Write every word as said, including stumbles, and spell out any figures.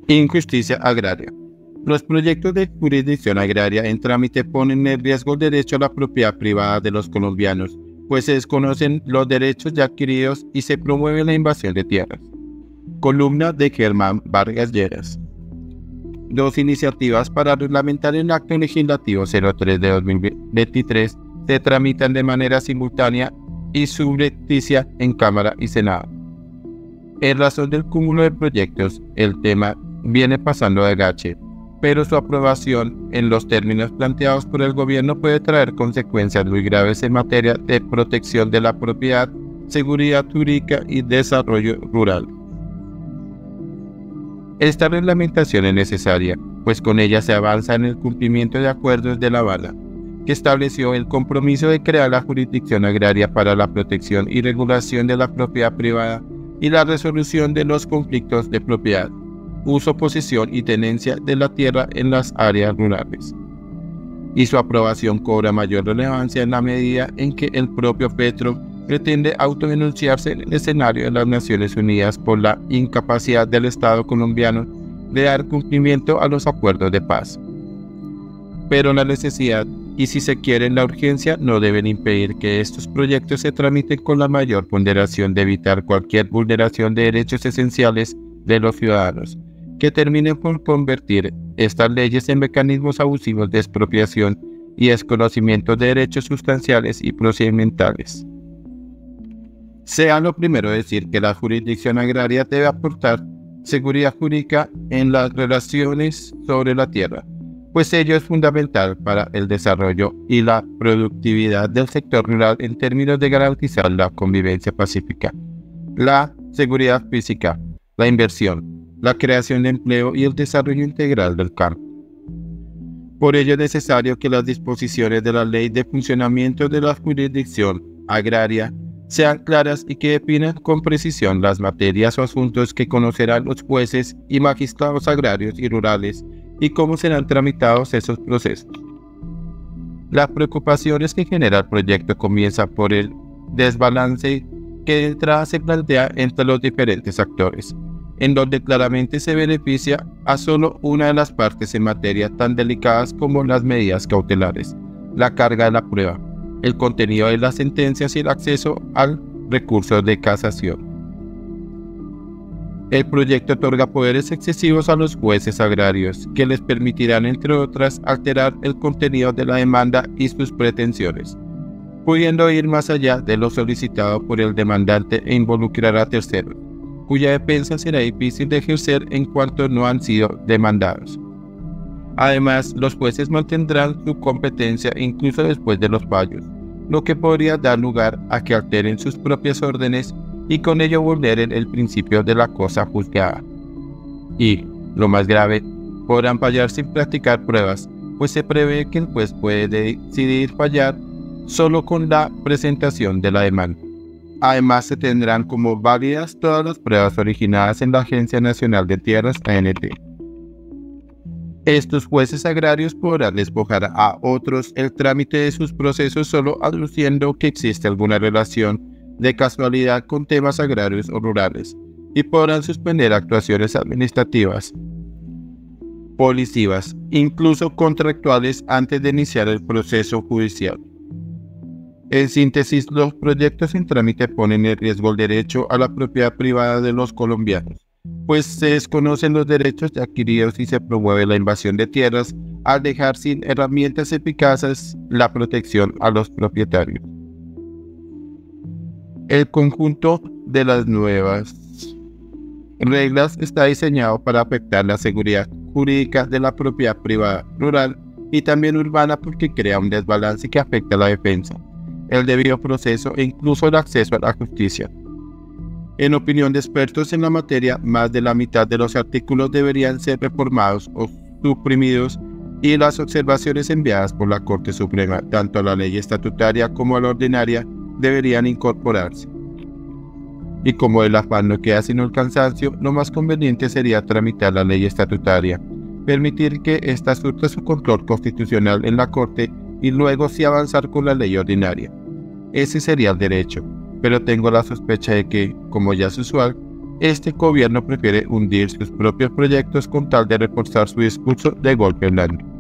Injusticia agraria. Los proyectos de jurisdicción agraria en trámite ponen en riesgo el derecho a la propiedad privada de los colombianos, pues se desconocen los derechos ya adquiridos y se promueve la invasión de tierras. Columna de Germán Vargas Lleras. Dos iniciativas para reglamentar el acto legislativo cero tres de dos mil veintitrés se tramitan de manera simultánea y subrepticia en Cámara y Senado. En razón del cúmulo de proyectos, el tema viene pasando de gache, pero su aprobación en los términos planteados por el gobierno puede traer consecuencias muy graves en materia de protección de la propiedad, seguridad jurídica y desarrollo rural. Esta reglamentación es necesaria, pues con ella se avanza en el cumplimiento de acuerdos de La Habana, que estableció el compromiso de crear la jurisdicción agraria para la protección y regulación de la propiedad privada y la resolución de los conflictos de propiedad, uso, posesión y tenencia de la tierra en las áreas rurales. Y su aprobación cobra mayor relevancia en la medida en que el propio Petro pretende autodenunciarse en el escenario de las Naciones Unidas por la incapacidad del Estado colombiano de dar cumplimiento a los acuerdos de paz. Pero la necesidad y, si se quiere, la urgencia no deben impedir que estos proyectos se tramiten con la mayor ponderación de evitar cualquier vulneración de derechos esenciales de los ciudadanos, que terminen por convertir estas leyes en mecanismos abusivos de expropiación y desconocimiento de derechos sustanciales y procedimentales. Sea lo primero decir que la jurisdicción agraria debe aportar seguridad jurídica en las relaciones sobre la tierra, pues ello es fundamental para el desarrollo y la productividad del sector rural en términos de garantizar la convivencia pacífica, la seguridad física, la inversión, la creación de empleo y el desarrollo integral del campo. Por ello es necesario que las disposiciones de la Ley de Funcionamiento de la Jurisdicción Agraria sean claras y que definan con precisión las materias o asuntos que conocerán los jueces y magistrados agrarios y rurales y cómo serán tramitados esos procesos. Las preocupaciones que genera el proyecto comienzan por el desbalance que de entrada se plantea entre los diferentes actores, en donde claramente se beneficia a solo una de las partes en materias tan delicadas como las medidas cautelares, la carga de la prueba, el contenido de las sentencias y el acceso al recurso de casación. El proyecto otorga poderes excesivos a los jueces agrarios, que les permitirán, entre otras, alterar el contenido de la demanda y sus pretensiones, pudiendo ir más allá de lo solicitado por el demandante e involucrar a terceros, cuya defensa será difícil de ejercer en cuanto no han sido demandados. Además, los jueces mantendrán su competencia incluso después de los fallos, lo que podría dar lugar a que alteren sus propias órdenes y con ello vulneren el principio de la cosa juzgada. Y, lo más grave, podrán fallar sin practicar pruebas, pues se prevé que el juez puede decidir fallar solo con la presentación de la demanda. Además, se tendrán como válidas todas las pruebas originadas en la Agencia Nacional de Tierras, A N T. Estos jueces agrarios podrán despojar a otros el trámite de sus procesos solo aduciendo que existe alguna relación de casualidad con temas agrarios o rurales, y podrán suspender actuaciones administrativas, policivas, incluso contractuales antes de iniciar el proceso judicial. En síntesis, los proyectos en trámite ponen en riesgo el derecho a la propiedad privada de los colombianos, pues se desconocen los derechos adquiridos y se promueve la invasión de tierras al dejar sin herramientas eficaces la protección a los propietarios. El conjunto de las nuevas reglas está diseñado para afectar la seguridad jurídica de la propiedad privada rural y también urbana, porque crea un desbalance que afecta la defensa, el debido proceso e incluso el acceso a la justicia. En opinión de expertos en la materia, más de la mitad de los artículos deberían ser reformados o suprimidos, y las observaciones enviadas por la Corte Suprema, tanto a la ley estatutaria como a la ordinaria, deberían incorporarse. Y como el afán no queda sino el cansancio, lo más conveniente sería tramitar la ley estatutaria, permitir que ésta surta su control constitucional en la Corte y luego sí avanzar con la ley ordinaria. Ese sería el derecho, pero tengo la sospecha de que, como ya es usual, este gobierno prefiere hundir sus propios proyectos con tal de reforzar su discurso de golpe blando.